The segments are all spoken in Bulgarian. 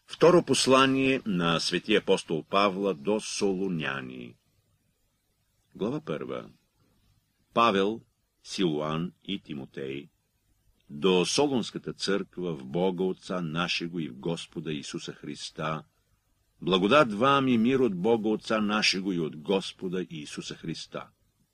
Второ послание на светия апостол Павла до Солуняни. Глава 1. Павел, Силуан и Тимотей, до Солунската църква в Бога Отца нашего и в Господа Исуса Христа, благодат вам и мир от Бога Отца нашего и от Господа Исуса Христа.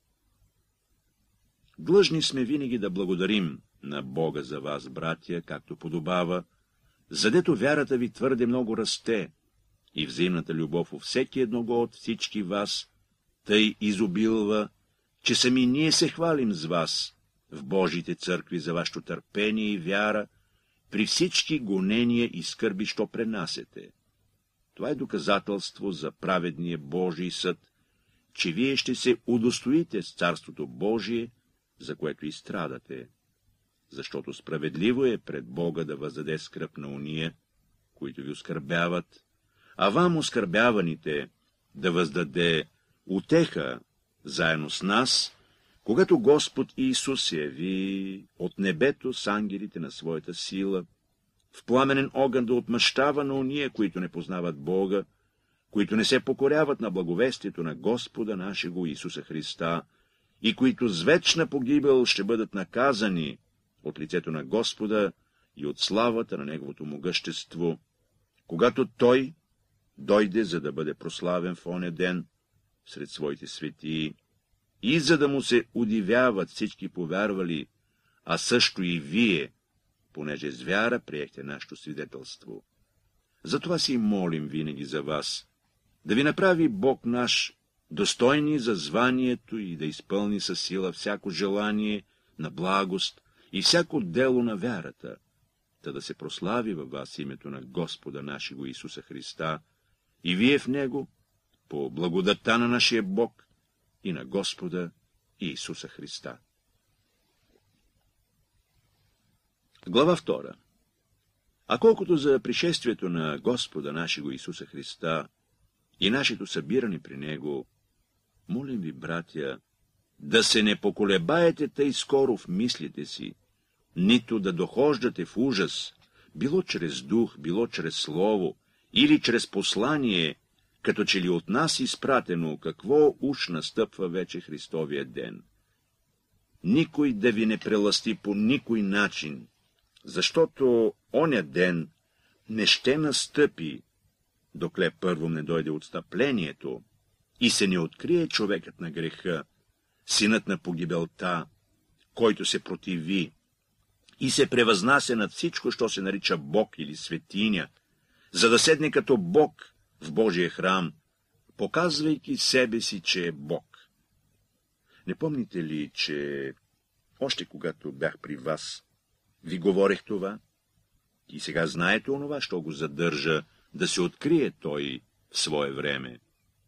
Длъжни сме винаги да благодарим на Бога за вас, братя, както подобава, задето вярата ви твърде много расте и взаимната любов у всеки едного от всички вас тъй изобилва, че сами ние се хвалим с вас в Божиите църкви за вашето търпение и вяра при всички гонения и скърби, що пренасете. Това е доказателство за праведния Божий съд, че вие ще се удостоите с Царството Божие, за което и страдате. Защото справедливо е пред Бога да въздаде скръб на уния, които ви оскърбяват, а вам оскърбяваните да въздаде утеха заедно с нас, когато Господ Исус се яви от небето с ангелите на своята сила, в пламенен огън да отмъщава на уния, които не познават Бога, които не се покоряват на благовестието на Господа нашего Исуса Христа и които с вечна погибел ще бъдат наказани от лицето на Господа и от славата на Неговото могъщество, когато Той дойде, за да бъде прославен в оня ден сред своите светии, и за да му се удивяват всички повярвали, а също и вие, понеже с вяра приехте нашето свидетелство. Затова си молим винаги за вас, да ви направи Бог наш достойни за званието и да изпълни със сила всяко желание на благост и всяко дело на вярата, та да се прослави във вас името на Господа нашего Исуса Христа, и вие в Него, по благодата на нашия Бог и на Господа Исуса Христа. Глава 2. А колкото за пришествието на Господа нашего Исуса Христа и нашето събиране при Него, молим ви, братя, да се не поколебаете тъй скоро в мислите си, нито да дохождате в ужас, било чрез дух, било чрез слово, или чрез послание, като че ли от нас изпратено, какво уж настъпва вече Христовия ден. Никой да ви не прелъсти по никой начин, защото оня ден не ще настъпи, докле първо не дойде отстъплението и се не открие човекът на греха, синът на погибелта, който се противи и се превъзнася над всичко, що се нарича Бог или светиня, за да седне като Бог в Божия храм, показвайки себе си, че е Бог. Не помните ли, че още когато бях при вас, ви говорех това? И сега знаете онова, що го задържа да се открие той в свое време.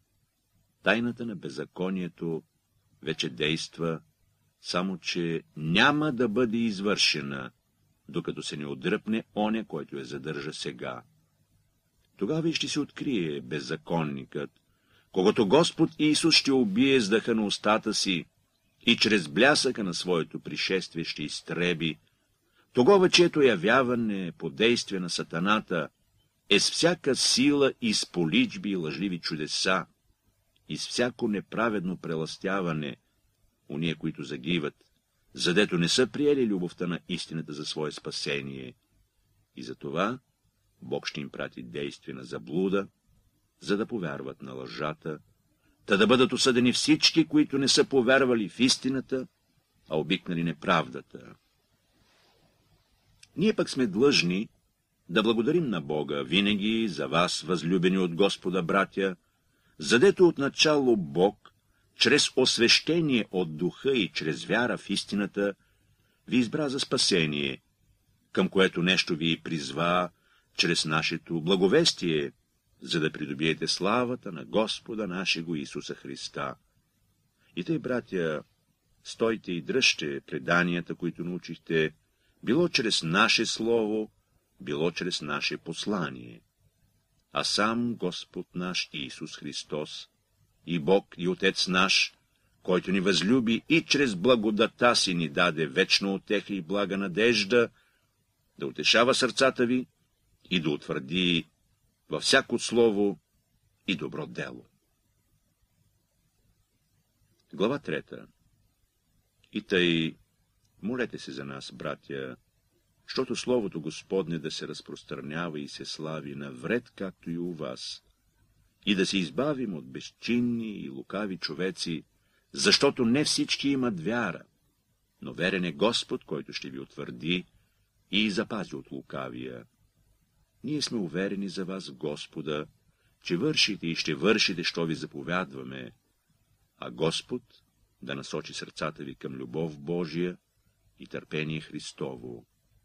Тайната на беззаконието вече действа, само че няма да бъде извършена, докато се не отдръпне оня, който я задържа сега. Тогава и ще се открие беззаконникът, когато Господ Исус ще убие с дъха на устата си и чрез блясъка на своето пришествие ще изтреби, тогава, чието явяване по действие на сатаната е с всяка сила и с поличби и лъжливи чудеса, и с всяко неправедно прелъстяване, уния, които загиват, задето не са приели любовта на истината за свое спасение. И затова Бог ще им прати действие на заблуда, за да повярват на лъжата, та да бъдат осъдени всички, които не са повярвали в истината, а обикнали неправдата. Ние пък сме длъжни да благодарим на Бога винаги за вас, възлюбени от Господа братя, задето отначало Бог, чрез освещение от духа и чрез вяра в истината, ви избра за спасение, към което нещо ви призва чрез нашето благовестие, за да придобиете славата на Господа нашего Исуса Христа. И тъй, братя, стойте и дръжте преданията, които научихте, било чрез наше слово, било чрез наше послание. А сам Господ наш Исус Христос, и Бог и Отец наш, който ни възлюби и чрез благодата си ни даде вечна утеха и блага надежда, да утешава сърцата ви и да утвърди във всяко слово и добро дело. Глава 3. И тъй, молете се за нас, братя, защото Словото Господне да се разпространява и се слави навред, както и у вас, и да се избавим от безчинни и лукави човеци, защото не всички имат вяра, но верен е Господ, който ще ви утвърди и запази от лукавия. Ние сме уверени за вас в Господа, че вършите и ще вършите, що ви заповядваме, а Господ да насочи сърцата ви към любов Божия и търпение Христово.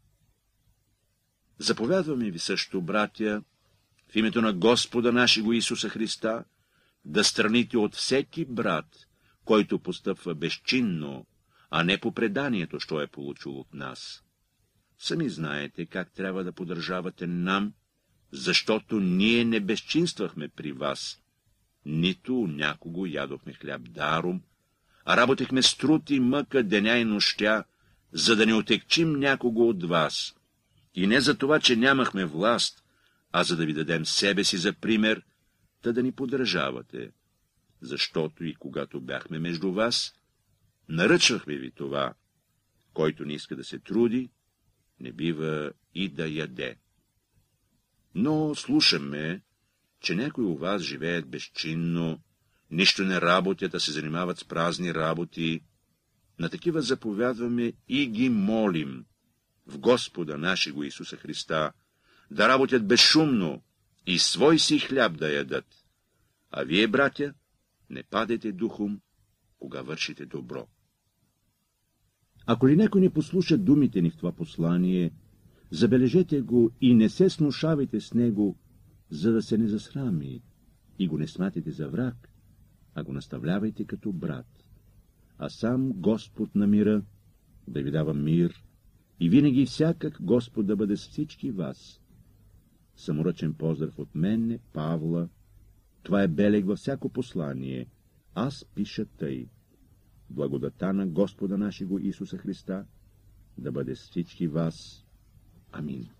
Заповядваме ви също, братя, в името на Господа нашего Исуса Христа, да страните от всеки брат, който постъпва безчинно, а не по преданието, що е получил от нас. Сами знаете как трябва да поддържавате нам, защото ние не безчинствахме при вас, нито някого ядохме хляб даром, а работехме с труд и мъка деня и нощя, за да не отекчим някого от вас. И не за това, че нямахме власт, а за да ви дадем себе си за пример, да ни поддържавате. Защото и когато бяхме между вас, наръчвахме ви това, който не иска да се труди, не бива и да яде. Но слушаме, че някои у вас живеят безчинно, нищо не работят, а се занимават с празни работи. На такива заповядваме и ги молим в Господа нашего Исуса Христа да работят безшумно и свой си хляб да ядат. А вие, братя, не падайте духом, кога вършите добро. Ако ли някой не послуша думите ни в това послание, забележете го и не се снушавайте с него, за да се не засрами, и го не смятайте за враг, а го наставлявайте като брат. А сам Господ на мира да ви дава мир, и винаги всякак Господ да бъде с всички вас. Саморъчен поздрав от мене, Павла. Това е белег във всяко послание. Аз пиша тъй. Благодата на Господа нашего Исуса Христа да бъде с всички вас. Амин.